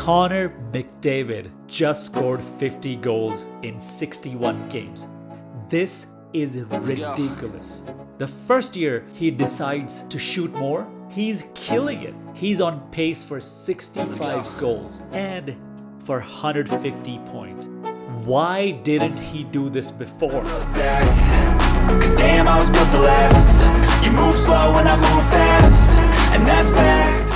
Connor McDavid just scored 50 goals in 61 games. This is ridiculous. The first year he decides to shoot more, he's killing it. He's on pace for 65 goals and for 150 points. Why didn't he do this before? Cause damn, I was built to last. You move slow and I move fast, and that's fact.